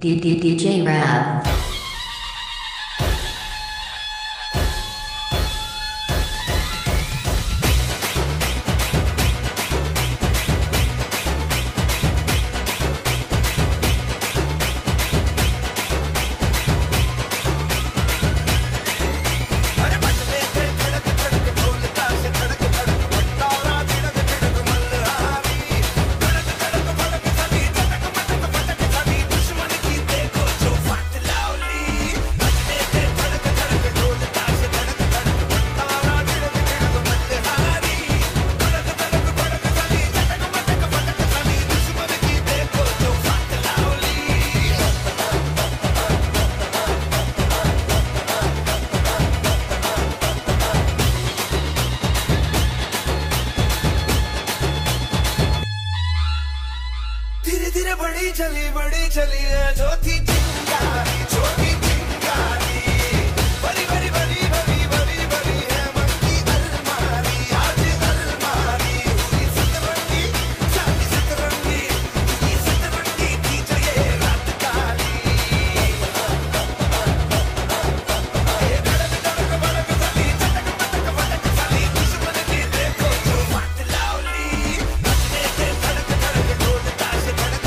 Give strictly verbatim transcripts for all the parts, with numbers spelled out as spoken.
D D D J Rav. बड़ी चली बड़ी चली है जो थी चिंगारी छोटी चिंगारी बड़ी बड़ी बड़ी बड़ी बड़ी बड़ी है मन की अलमारी आज अलमारी हुई सतरंगी शादी सतरंगी हुई सतरंगी थी जो ये रात काली ये धड़क धड़क भड़क चली चटक पटक भटक चली दुश्मन की देखो जो मात लावली नचने से धड़क धड़क ढोल ताश धड़क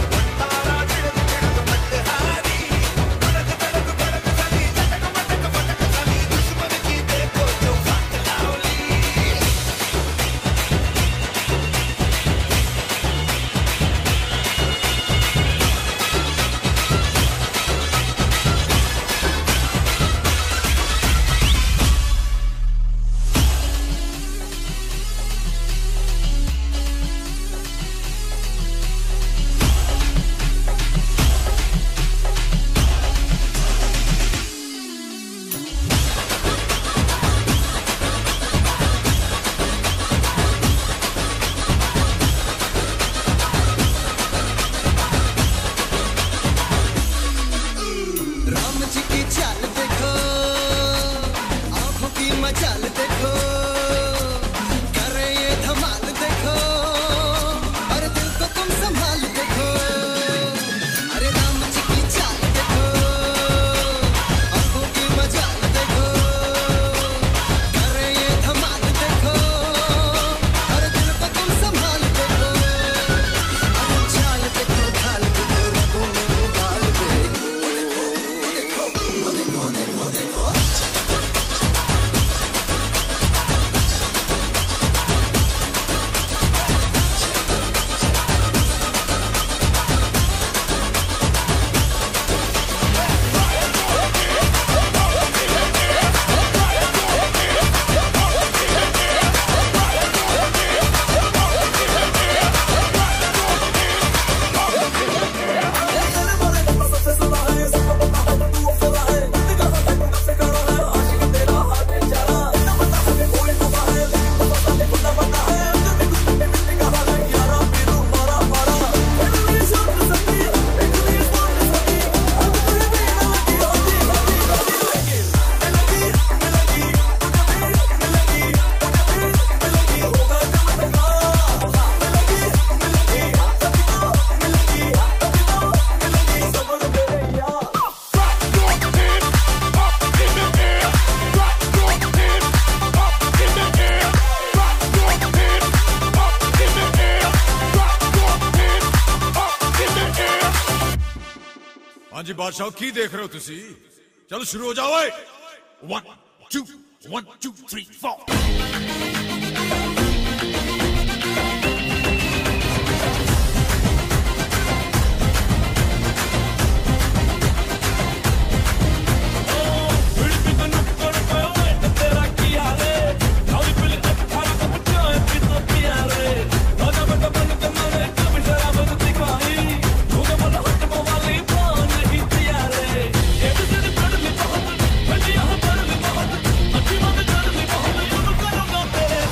हाँ जी बादशाह की देख रहे हो तुसी चलो शुरू हो जाओ one two one two three four तेरे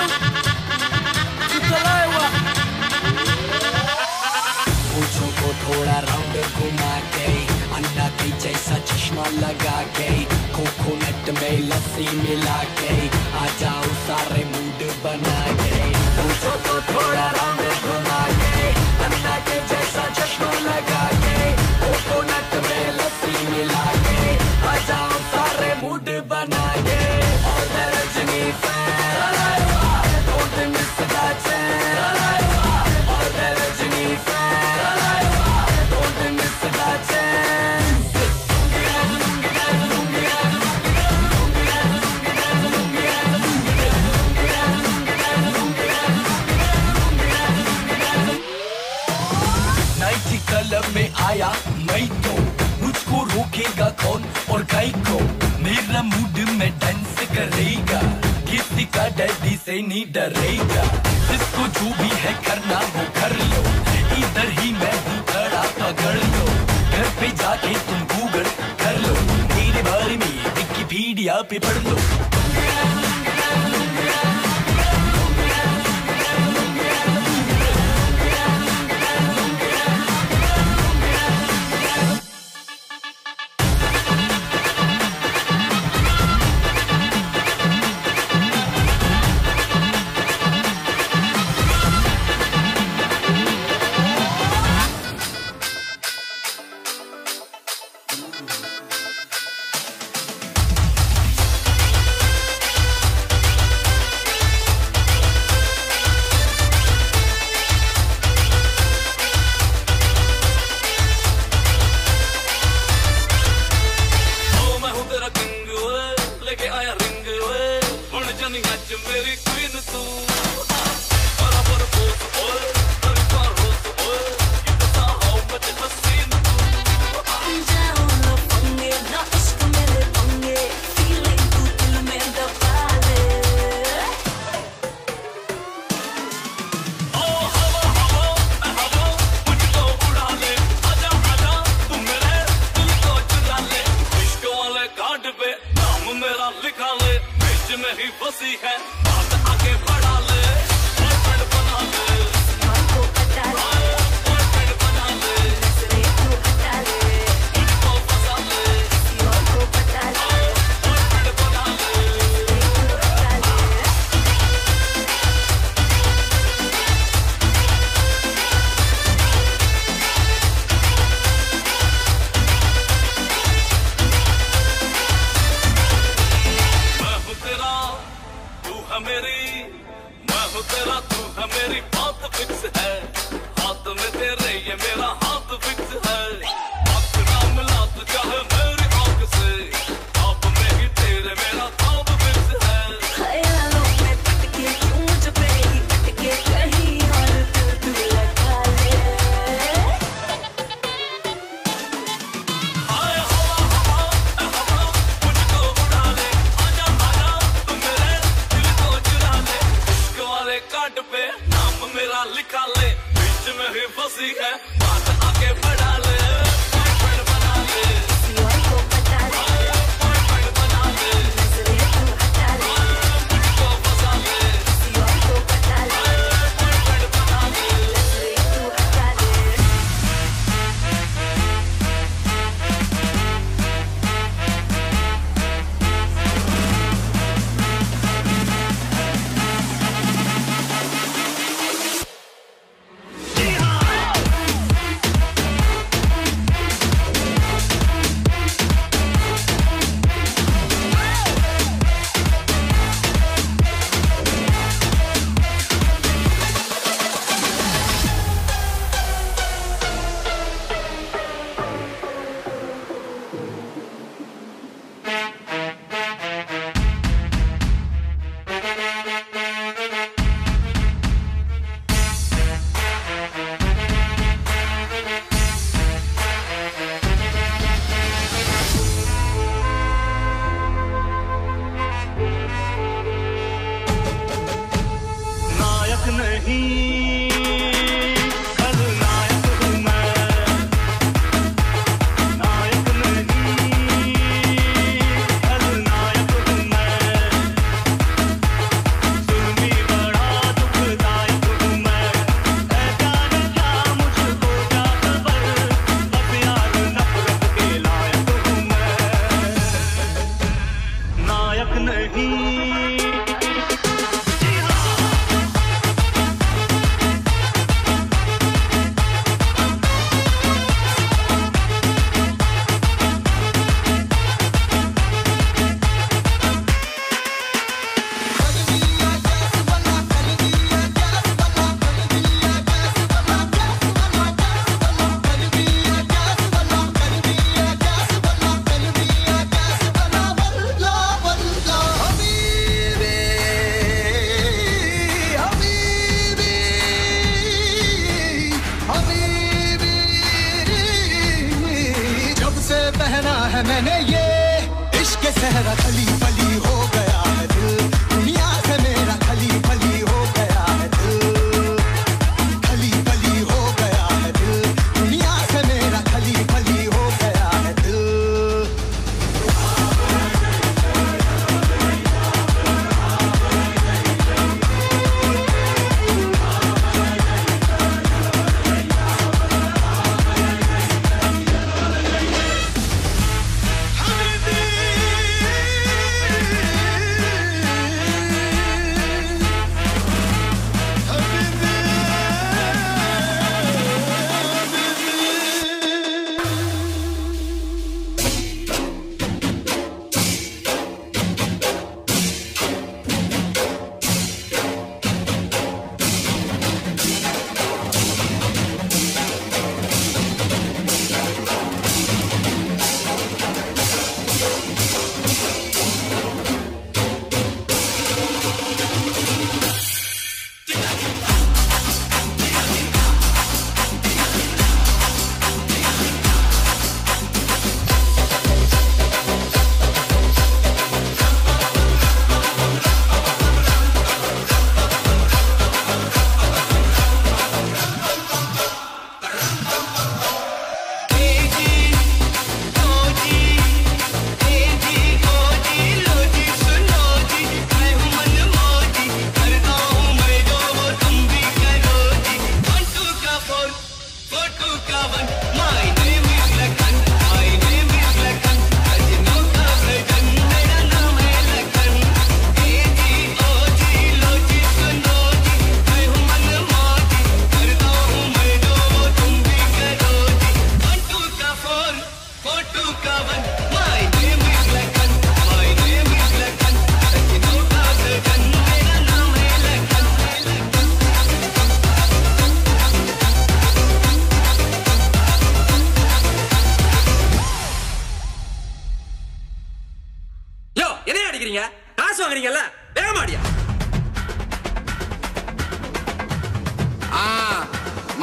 पूछो को थोड़ा राउंड घुमा के अंडा के जैसा चश्मा लगा के कोकोनट में लस्सी मिला के आ जाओ सारे मूड बना के पूछो को थोड़ा राउंड घुमा के अंडा के जैसा चश्मा लगा के कोकोनट में लस्सी मिला के आ जाओ सारे मूड बना के और Rajni fan don't miss that chain और Rajni fan don't miss that chain nighty colour में आया मैं तो मुझको रोकेगा कौन और गाय को मेरा मूड में डांस करेगा किसी का डैडी से नहीं डरेगा जिसको जो भी है करना वो कर लो इधर ही मैं हूँ खड़ा पकड़ लो घर पे जाके तुम गूगल कर लो मेरे बारे में विकिपीडिया पे पढ़ लो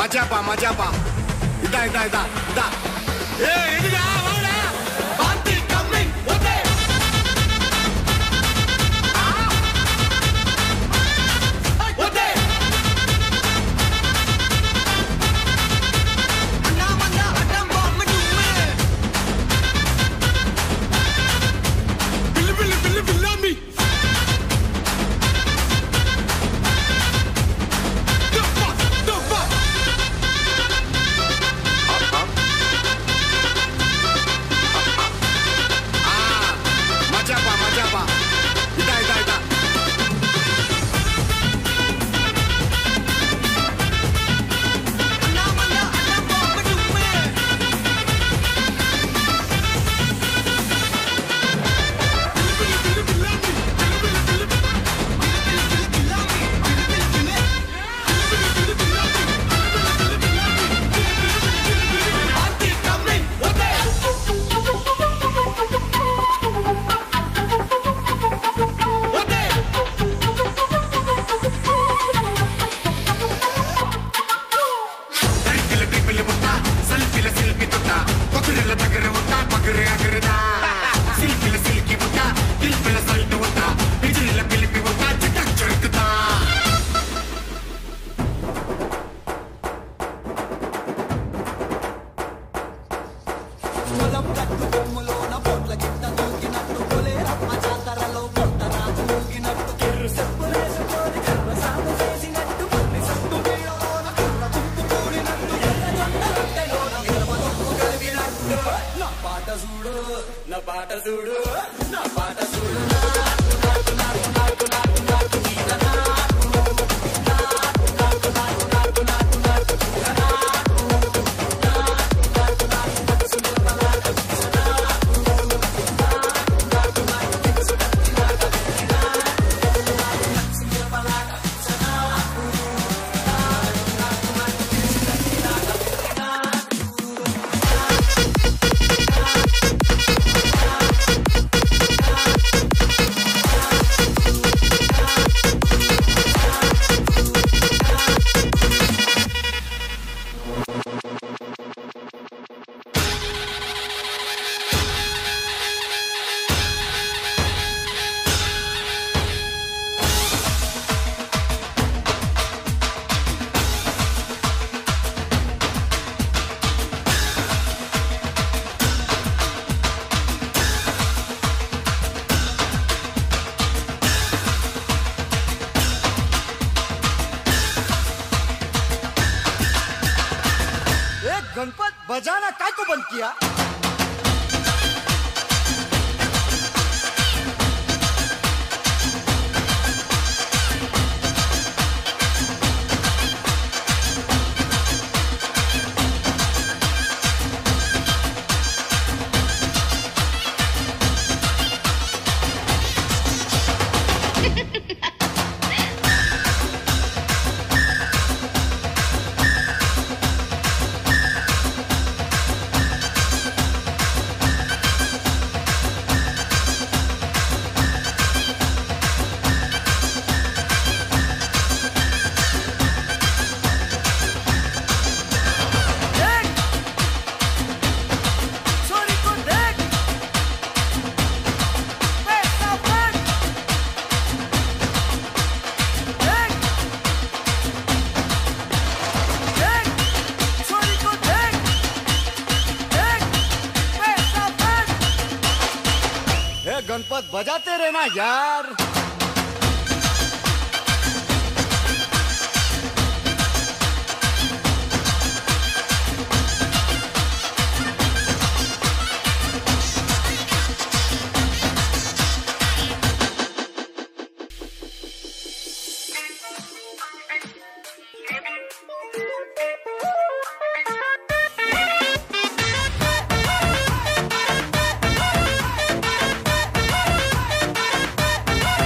மஜாப்பா மஜாப்பா இதா இதா இதா இதா ஏ எதுடா வாடா பாத்தி கம்மிங் ஓகே ஓகே அண்ணா மண்ணா அட்டம் பாம் டுமே பில்லு பில்லு பில்லு பில்லாமி गणपत बजाना काय को बंद किया गणपत बजाते रहना यार Hey!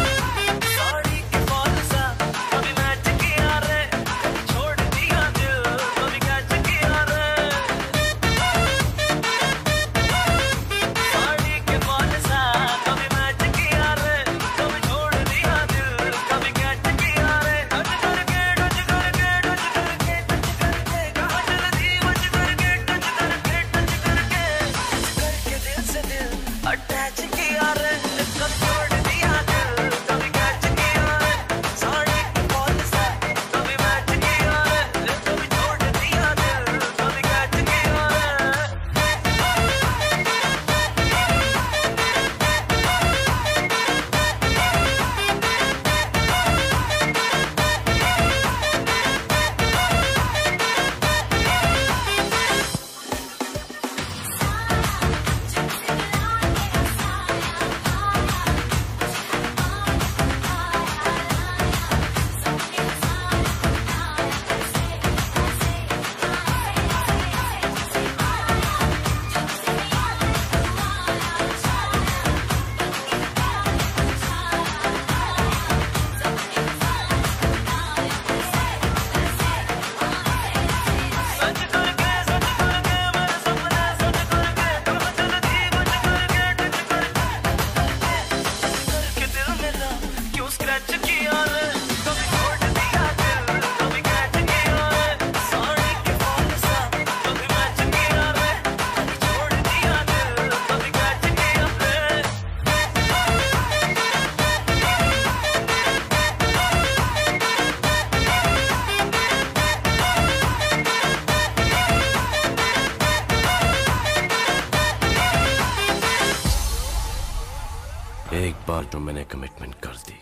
बार जो मैंने कमिटमेंट कर दी,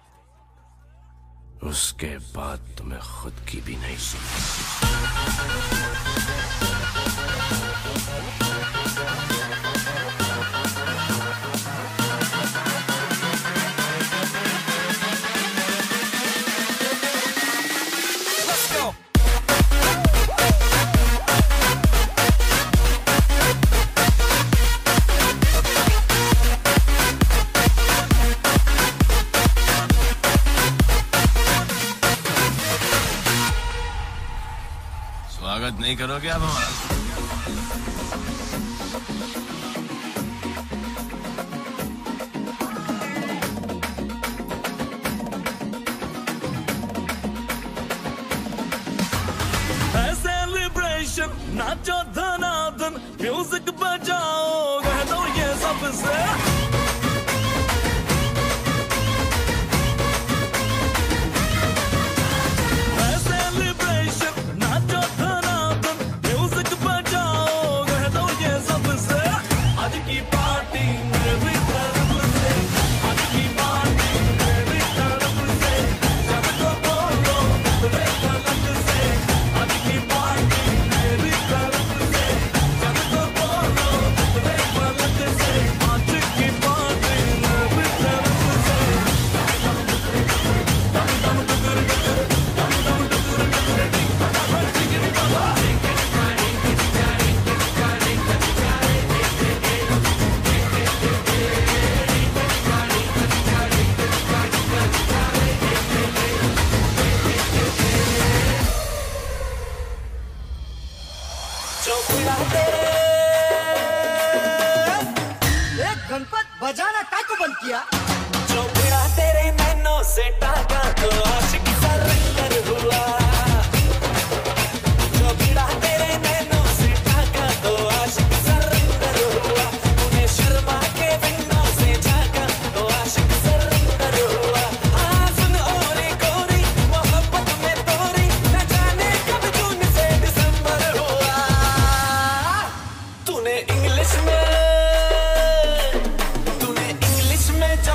उसके बाद तो मैं खुद की भी नहीं सुनती। स्वागत नहीं करोगे आप हमारा? सेलिब्रेशन नाचो धनाधन म्यूजिक बजाओ कह दो ये सबसे गणपत बजाना काय को बंद किया? जो भिड़ा तेरे नैनों से टाका तो आशिक सरेंडर हुआ। जो भिड़ा तेरे नैनों से टाका तो आशिक सरेंडर हुआ। उन्हें शर्मा के विंडो से झांका तो आशिक सरेंडर हुआ। हाँ सुन ओरी कोरी मोहब्बत में तोरी न जाने कब जून से दिसंबर हुआ। तूने इंग्लिश में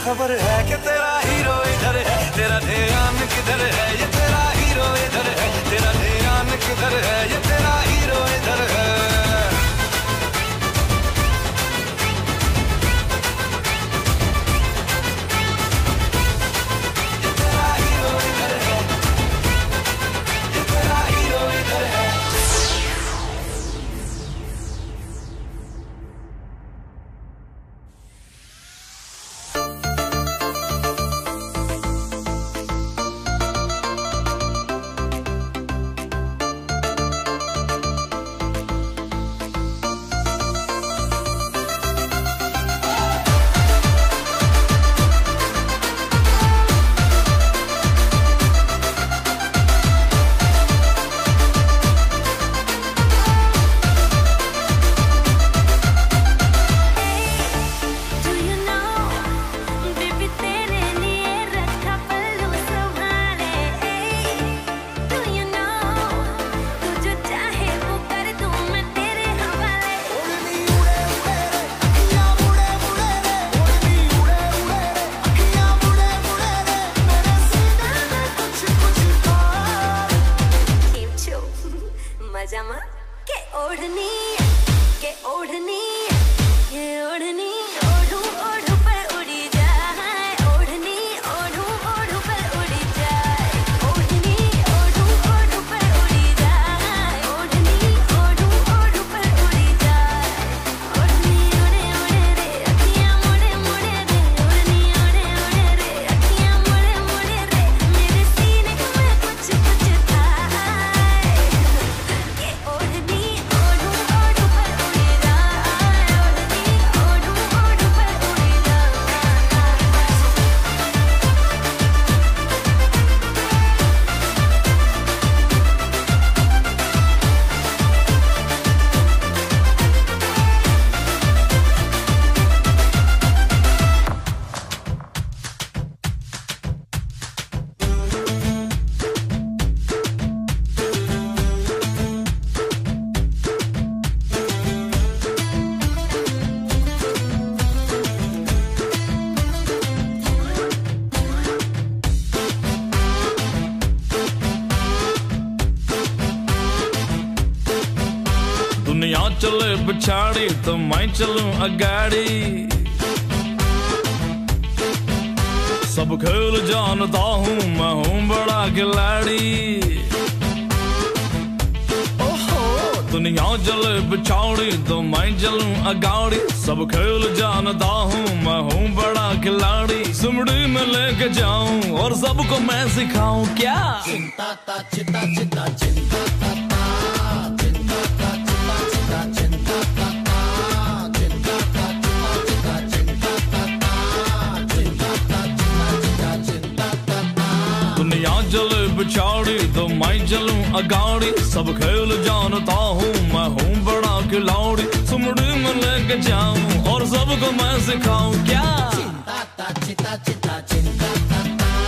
खबर है कि तेरा हीरो इधर है, तेरा ध्यान किधर है, ये तेरा हीरो इधर है, तेरा ध्यान किधर है, ये तेरा हीरो इधर है। ये तेरा हीरो इधर है, ये तेरा हीरो इधर है। दुनिया चले पिछाड़ी तो मैं चलूं अगाड़ी, सब खेल जानता हूँ मैं हूँ बड़ा खिलाड़ी। ओहो दुनिया चले पिछाड़ी तो मैं चलूं अगाड़ी, सब खेल जानता हूँ मैं हूँ बड़ा खिलाड़ी। सुमड़ी में लेके जाऊं और सबको मैं सिखाऊं क्या, चिंता ता चिता चिता चिंता ता चले पिछाड़ी तो मैं चलूं अगाड़ी, सब खेल जानता हूँ मैं हूँ बड़ा खिलाड़ी। सुमड़ी में लेके जाऊं और सबको मैं सिखाऊं क्या, चिंता ता चिता चिता चिंता ता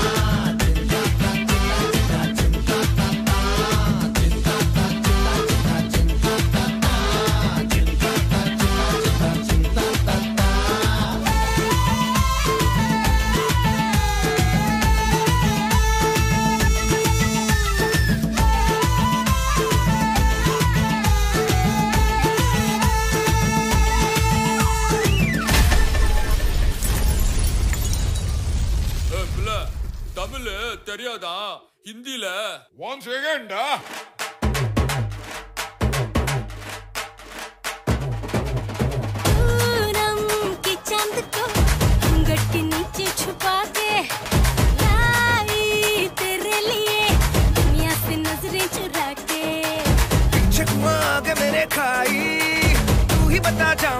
தெரியாதா ஹிந்தில ஒன் செகண்டா पूनम की चांद को घूंघट के नीचे छुपा के लाई तेरे लिए दुनिया से नजरें चुरा के चकमा के मेरे खाई तू ही बता जाऊं